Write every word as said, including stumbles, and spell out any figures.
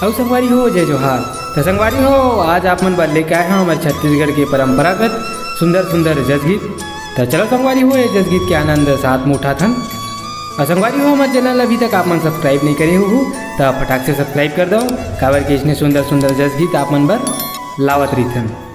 और संगवारी हो जय जोहार। तो संगवारी हो आज आप मन बर लेके आए हैं हमारे छत्तीसगढ़ के परंपरागत सुंदर सुंदर जस गीत। तो चलो संगवारी हो ये जस गीत के आनंद साथ में उठाथन। और संगवारी हो हमारे चैनल अभी तक आप मन सब्सक्राइब नहीं करे हो तो फटाक से सब्सक्राइब कर दो, काबर के इसने सुंदर सुंदर जस गीत आप मन बर लावत रहीथन।